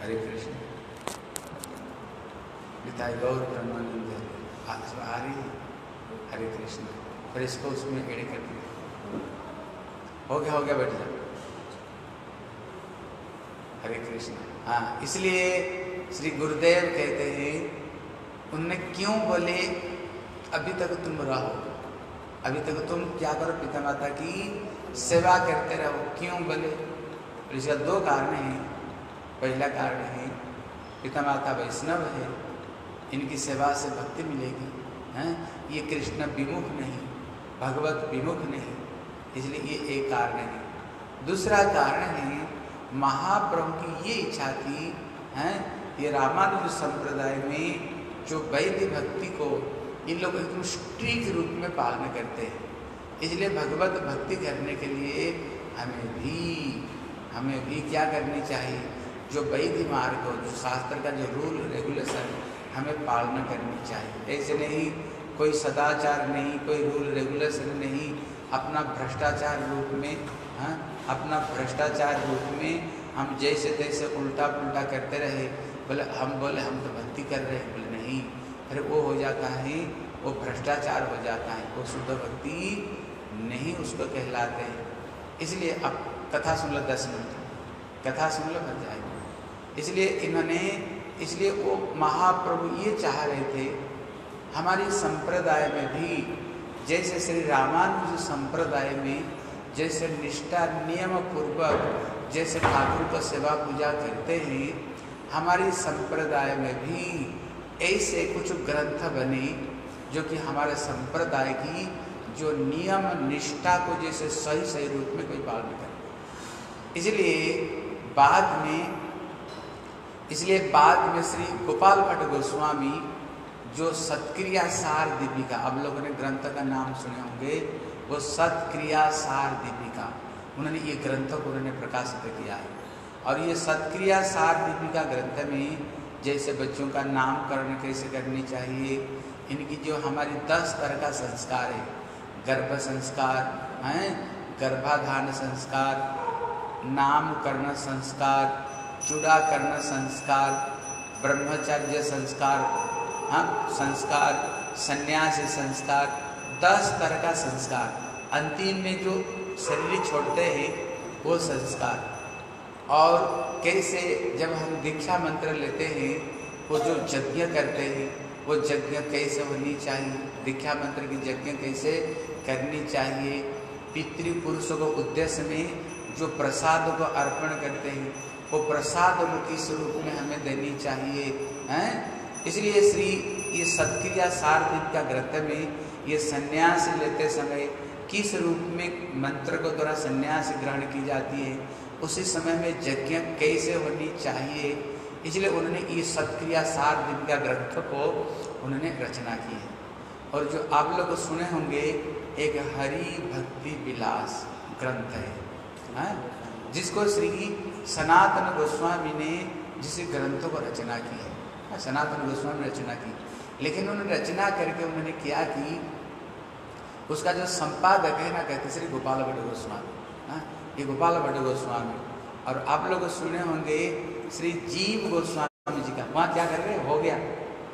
हरे कृष्ण। निताई गौर ब्रह्मानंद आ रही है। हरे कृष्ण। और इसको उसमें एड़े कर दिया। हो गया बैठ जा। हरे कृष्ण। हाँ, इसलिए श्री गुरुदेव कहते हैं, उनने क्यों बोले अभी तक तुम रहो, अभी तक तुम क्या करो, पिता माता की सेवा करते रहो। क्यों बोले? इसका दो कारण हैं। पहला कारण है पिता माता वैष्णव है, इनकी सेवा से भक्ति मिलेगी। हैं, ये कृष्ण विमुख नहीं, भगवत विमुख नहीं, इसलिए ये एक कारण है। दूसरा कारण है महाप्रभु की ये इच्छा थी, हैं, ये रामानुज संप्रदाय में जो वैद्य भक्ति को इन लोग एकदम स्ट्रिक्ट रूप में पालन करते हैं, इसलिए भगवत भक्ति करने के लिए हमें भी क्या करनी चाहिए, जो वैद्य मार्ग हो, जो शास्त्र का जो रूल रेगुलेशन हमें पालना करनी चाहिए। ऐसे नहीं कोई सदाचार नहीं, कोई रूल रेगुलेशन नहीं, अपना भ्रष्टाचार रूप में, हाँ, अपना भ्रष्टाचार रूप में हम जैसे तैसे उल्टा पुल्टा करते रहे। बोले हम तो भक्ति कर रहे हैं, बोले नहीं, फिर वो हो जाता है, वो भ्रष्टाचार हो जाता है, वो शुद्ध भक्ति नहीं उसको कहलाते हैं। इसलिए अब कथा सुन लो, 10 मिनट कथा सुन लो, बन जाएगी। इसलिए वो महाप्रभु ये चाह रहे थे हमारी संप्रदाय में भी, जैसे श्री रामानुज संप्रदाय में जैसे निष्ठा नियम पूर्वक जैसे ठाकुर को सेवा पूजा करते हैं, हमारी संप्रदाय में भी ऐसे कुछ ग्रंथ बने जो कि हमारे संप्रदाय की जो नियम निष्ठा को जैसे सही रूप में कोई पालन करे। इसलिए बाद में श्री गोपाल भट्ट गोस्वामी जो सत्क्रिया सार दीपिका, अब लोगों ने ग्रंथ का नाम सुने होंगे, वो सत्क्रिया सार दीपिका, उन्होंने ये ग्रंथ को उन्होंने प्रकाशित किया है। और ये सत्क्रिया सार दीपिका ग्रंथ में जैसे बच्चों का नामकरण कैसे करनी चाहिए, इनकी जो हमारी 10 तरह का संस्कार है, गर्भ संस्कार हैं, गर्भाधान संस्कार, नामकरण संस्कार, चूड़ाकरण संस्कार, ब्रह्मचर्य संस्कार, हाँ, संस्कार, सन्यासी संस्कार, 10 तरह का संस्कार, अंतिम में जो शरीर छोड़ते हैं वो संस्कार, और कैसे जब हम दीक्षा मंत्र लेते हैं वो जो यज्ञ करते हैं वो यज्ञ कैसे होनी चाहिए, दीक्षा मंत्र की यज्ञ कैसे करनी चाहिए, पितृपुरुषों को उद्देश्य में जो प्रसाद को अर्पण करते हैं वो प्रसाद को किस रूप में हमें देनी चाहिए, हैं। इसलिए श्री ये सत्क्रिया सार दीपिका ग्रंथ में ये सन्यास लेते समय किस रूप में मंत्र को द्वारा सन्यास ग्रहण की जाती है, उसी समय में यज्ञ कैसे होनी चाहिए, इसलिए उन्होंने ये सत्क्रिया सार दीपिका ग्रंथ को उन्होंने रचना की है। और जो आप लोग सुने होंगे एक हरि भक्ति विलास ग्रंथ है, हाँ? जिसको श्री सनातन गोस्वामी ने जिस ग्रंथों को रचना की है, सनातन गोस्वामी ने रचना की, लेकिन उन्होंने रचना करके उन्होंने किया कि उसका जो संपादक है ना, कहते श्री गोपाल भट्ट गोस्वामी, हाँ, ये गोपाल भट्ट गोस्वामी। और आप लोग सुने होंगे श्री जीव गोस्वामी जी का, वहाँ क्या कर रहे हो गया,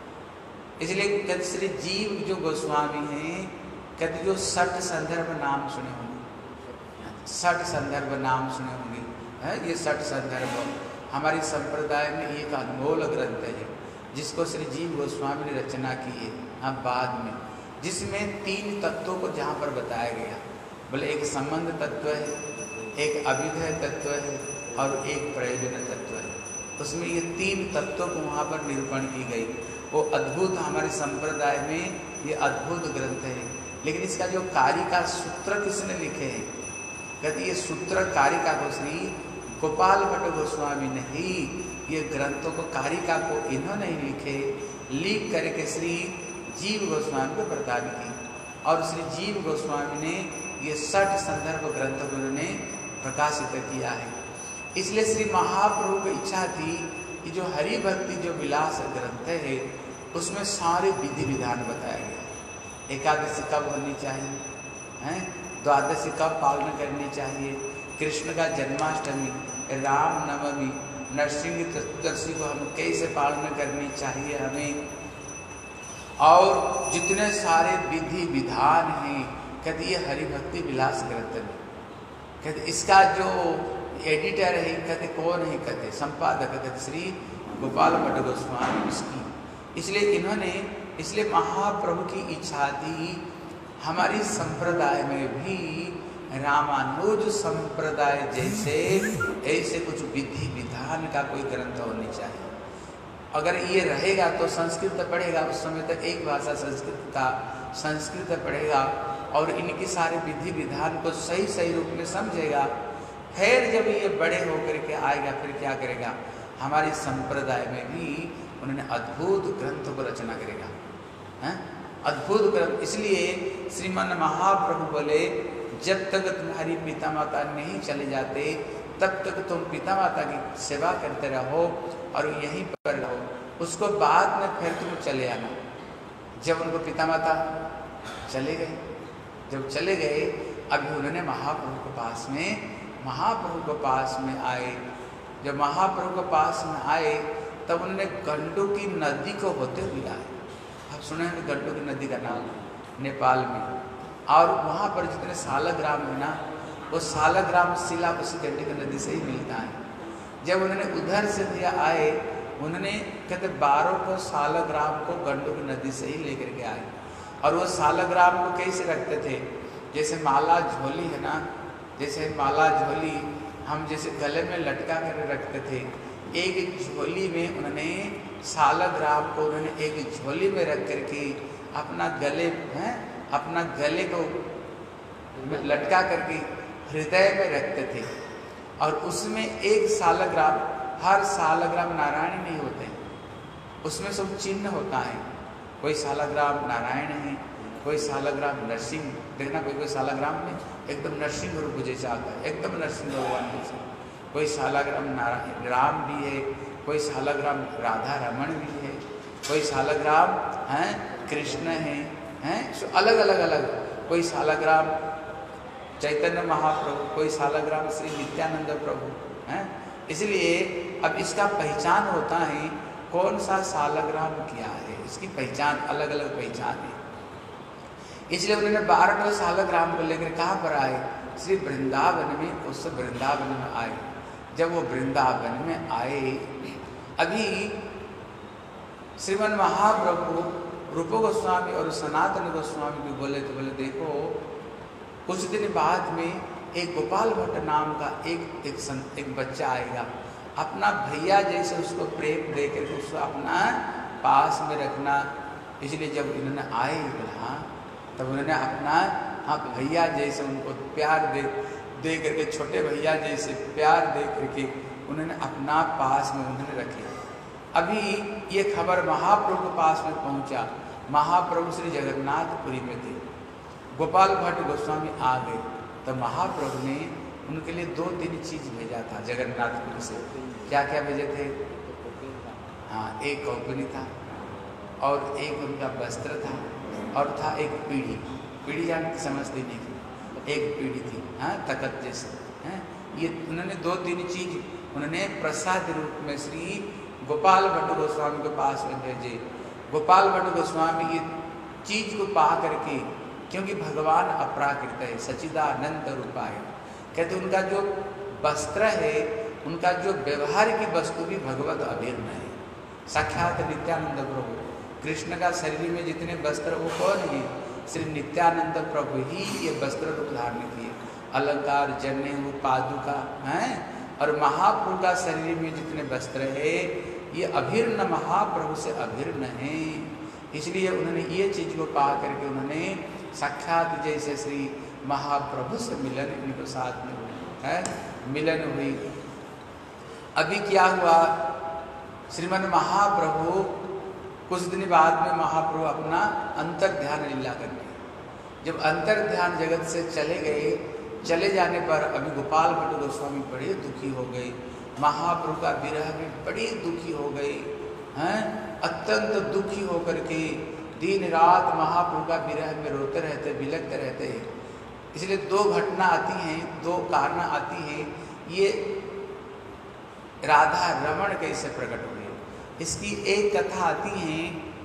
इसलिए कहते श्री जीव जो गोस्वामी हैं, कहते जो 60 संदर्भ नाम सुने होंगे, 60 संदर्भ नाम सुने होंगे, है ये 60 संदर्भ हमारी संप्रदाय में एक अनमोल ग्रंथ है जिसको श्री जीव गोस्वामी ने रचना की है, हाँ, बाद में, जिसमें 3 तत्वों को जहाँ पर बताया गया, बोले एक संबंध तत्व है, एक अभिधेय तत्व है और एक प्रयोजन तत्व है। उसमें ये 3 तत्वों को वहाँ पर निरूपण की गई। वो अद्भुत हमारे संप्रदाय में ये अद्भुत ग्रंथ है। लेकिन इसका जो कारिका सूत्र किसने लिखे हैं, कहते ये सूत्र कारिका को श्री गोपाल भट्ट गोस्वामी ने ही ये ग्रंथों को कारिका को इन्होंने ही लिखे, लिख करके श्री जीव गोस्वामी को प्रदान की। और श्री जीव गोस्वामी ने ये 60 संदर्भ ग्रंथ को उन्होंने प्रकाशित किया है। इसलिए श्री महाप्रभु की इच्छा थी कि जो हरि भक्ति जो विलास ग्रंथ है उसमें सारे विधि विधान बताया गया। एकादशी कब होनी चाहिए, हैं, द्वादशी कब पालन करनी चाहिए, कृष्ण का जन्माष्टमी, राम नवमी, नरसिंह चतुर्दशी को हम कैसे पालन करनी चाहिए हमें, और जितने सारे विधि विधान हैं, कहते ये हरिभक्ति विलास ग्रंथ में, कहते इसका जो एडिटर है कहते कौन है, कहते संपादक कहते श्री गोपाल भट्ट गोस्वामी इसकी। इसलिए इन्होंने, इसलिए महाप्रभु की इच्छा थी हमारी संप्रदाय में भी रामानुज संप्रदाय जैसे ऐसे कुछ विधि विधान का कोई ग्रंथ होनी चाहिए। अगर ये रहेगा तो संस्कृत पढ़ेगा, उस समय तक एक भाषा संस्कृत था, संस्कृत पढ़ेगा और इनकी सारे विधि विधान को सही सही रूप में समझेगा। फिर जब ये बड़े होकर के आएगा फिर क्या करेगा, हमारी संप्रदाय में भी उन्होंने अद्भुत ग्रंथों को रचना करेगा, हैं अद्भुत ग्रंथ। इसलिए श्रीमन महाप्रभु बोले जब तक तुम्हारी पिता माता नहीं चले जाते तब तक तुम पिता माता की सेवा करते रहो और यहीं पर रहो, उसको बाद में फिर तुम चले आना। जब उनको पिता माता चले गए, जब चले गए अभी उन्होंने महाप्रभु के पास में आए। जब महाप्रभु के पास में आए तब उन्होंने गंडकी नदी को होते हुए आए। आप सुने हैं गंडकी नदी का नाम नेपाल में, और वहाँ पर जितने सालग्राम है ना, वो सालग्राम शिला उसी गंडकी नदी से ही मिलता है। जब उन्होंने उधर से दिया आए, उन्होंने कहते 12 को सालग्राम को गंडकी नदी से ही लेकर के आए। और वो सालग्राम को कैसे रखते थे, जैसे माला झोली है ना, जैसे माला झोली हम जैसे गले में लटका कर रखते थे, एक झोली में उन्होंने सालग्राम को उन्होंने एक झोली में रख करके अपना गले को लटका करके हृदय में रखते थे। और उसमें एक सालग्राम, हर सालग्राम नारायण नहीं होते, उसमें सब चिन्ह होता है। कोई सालग्राम नारायण है, कोई सालग्राम नरसिंह, देखना कोई सालग्राम में एकदम नरसिंह रूप जैसा आता है, एकदम नरसिंह भगवान जैसा। कोई सालग्राम नारायण राम भी है, कोई सालग्राम राधा रमण भी है, कोई सालग्राम हैं कृष्ण हैं सो अलग अलग। कोई सालग्राम चैतन्य महाप्रभु, कोई सालग्राम श्री नित्यानंद प्रभु हैं। इसलिए अब इसका पहचान होता है कौन सा सालग्राम क्या है, इसकी पहचान अलग अलग पहचान है। इसलिए उन्होंने 12 सालग्राम को लेकर कहाँ पर आए, श्री वृंदावन में, उस वृंदावन में आए। जब वो वृंदावन में आए, अभी श्रीमन महाप्रभु रूप गोस्वामी और सनातन गोस्वामी भी बोले तो बोले देखो कुछ दिन बाद में एक गोपाल भट्ट नाम का एक बच्चा आएगा, अपना भैया जैसे उसको प्रेम दे करके उसको अपना पास में रखना। इसलिए जब इन्होंने आए यहाँ तब उन्होंने अपना भैया जैसे उनको प्यार दे करके, छोटे भैया जैसे प्यार दे करके उन्होंने अपना पास में उन्होंने रखे। अभी ये खबर महाप्रभु के पास में पहुंचा। महाप्रभु श्री जगन्नाथपुरी में थे, गोपाल भट्ट गोस्वामी आ गए, तो महाप्रभु ने उनके लिए 2-3 चीज़ भेजा था जगन्नाथपुरी से। क्या क्या भेजे थे, हाँ एक कौपनी था और एक उनका वस्त्र था और था एक पीढ़ी जानती समझती नहीं थी, एक पीढ़ी थी हाँ तकत जैसे हैं। ये उन्होंने 2-3 चीज उन्होंने प्रसाद रूप में श्री गोपाल भट्ट गोस्वामी के पास में भेजे। गोपाल भट्ट गोस्वामी ये चीज को पा करके, क्योंकि भगवान अपराकृत है, सच्चिदानंद रूपाय, कहते उनका जो वस्त्र है, उनका जो व्यवहार की वस्तु भी भगवत अभिन्न है। साक्षात नित्यानंद प्रभु, कृष्ण का शरीर में जितने वस्त्र वो कौन है, श्री नित्यानंद प्रभु ही ये वस्त्र रूप धारण किए। अलंकार जन्य वो पादुका हैं, और महाप्रभु का शरीर में जितने वस्त्र है ये अभिन्न महाप्रभु से अभिन्न है। इसलिए उन्होंने ये चीज को पा करके उन्होंने साक्षात जैसे श्री महाप्रभु से मिलन इनको साथ में है मिलन हुई। अभी क्या हुआ, श्रीमन महाप्रभु कुछ दिन बाद में महाप्रभु अपना अंतर ध्यान लीला करके, जब अंतर ध्यान जगत से चले गए, चले जाने पर अभी गोपाल भट्ट गोस्वामी बड़े दुखी हो गए, महाप्रभु का विरह में बड़ी दुखी हो गए हैं। अत्यंत दुखी होकर के दिन रात महाप्रभु का विरह में रोते रहते, बिलखते रहते हैं। इसलिए 2 घटना आती हैं, 2 कारण आती हैं। ये राधा रमण कैसे प्रकट हुए। इसकी एक कथा आती है,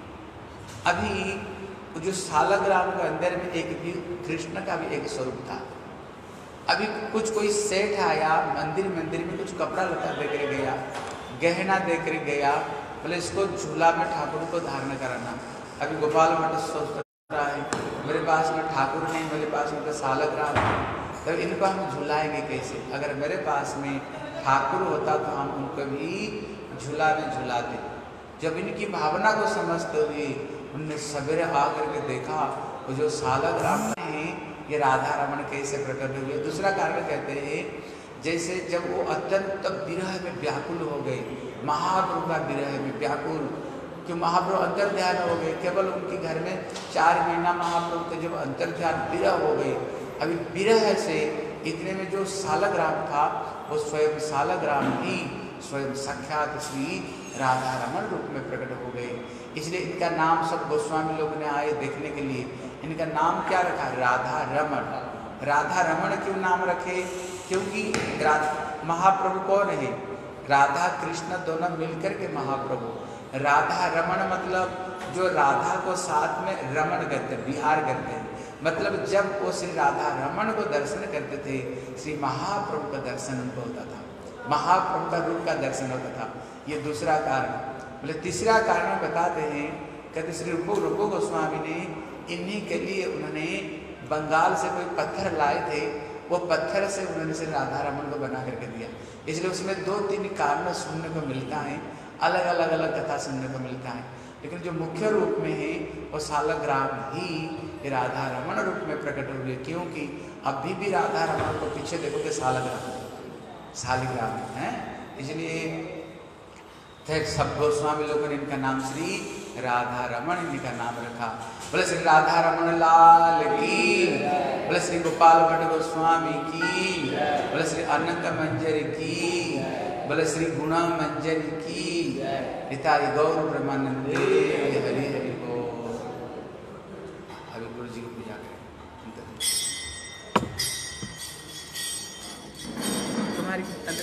अभी जो सालग्राम के अंदर में एक भी कृष्ण का भी एक स्वरूप था। अभी कुछ कोई सेठ आया मंदिर में कुछ कपड़ा लता देकर गया, गहना देकर गया, बोले इसको झूला में ठाकुर को धारण कराना। अभी गोपाल भट्ट सोच रहा है मेरे पास में ठाकुर नहीं, मेरे पास में तो सालग्राम है, तब इनको हम झुलाएंगे कैसे। अगर मेरे पास में ठाकुर होता तो हम उनको भी झूला में झुलाते। जब इनकी भावना को समझते हुए उनने सवेरे आकर के देखा वो जो सालग्राम है ये राधा रमण कैसे प्रकट हुए। दूसरा कारण कहते हैं जैसे जब वो अत्यंत विरह में व्याकुल हो गए, महाप्रभु का विरह में व्याकुल, कि महाप्रभु अंतर ध्यान हो गए। केवल उनके घर में 4 महीना महाप्रभु के जब अंतर ध्यान विरह हो गए, अभी विरह से इतने में जो सालग्राम था वो स्वयं सालग्राम ही स्वयं साक्षात श्री राधा रमण रूप में प्रकट हो गए। इसलिए इनका नाम सब गोस्वामी लोग ने आए देखने के लिए, इनका नाम क्या रखा, राधा रमण। राधा रमण क्यों नाम रखे, क्योंकि महाप्रभु कौन है, राधा कृष्ण दोनों मिलकर के महाप्रभु। राधा रमण मतलब जो राधा को साथ में रमण करते, विहार करते हैं, मतलब जब वो श्री राधा रमण को दर्शन करते थे श्री महाप्रभु का दर्शन उनको होता था, महाप्रभु का रूप का दर्शन होता था। ये दूसरा कारण। बोले तीसरा कारण बताते हैं, कहते श्री रूप गोस्वामी ने इन्हीं के लिए उन्होंने बंगाल से कोई पत्थर लाए थे, वो पत्थर से उन्होंने श्री राधा रमण को बना करके दिया। इसलिए उसमें 2-3 कारण सुनने को मिलता है, अलग अलग कथा सुनने को मिलता है, लेकिन जो मुख्य रूप में है वो सालग्राम ही राधा रमण रूप में प्रकट हुए। क्योंकि अभी भी राधा रमण को पीछे देखोगे सालग्राम है। इसलिए सब गोस्वामी लोगों ने इनका नाम श्री राधा रमण इनका नाम रखा। बोले श्री राधा रमण लाल की, बोले श्री गोपाल भट्ट गोस्वामी की, बोले श्री अनंत मंजरी की, बोले श्री गुण मंजरी की। पिताई गौर ब्रह्मानंदे हरि हरि बोल। अभी गुरु जी को पूजा करें। तुम्हारी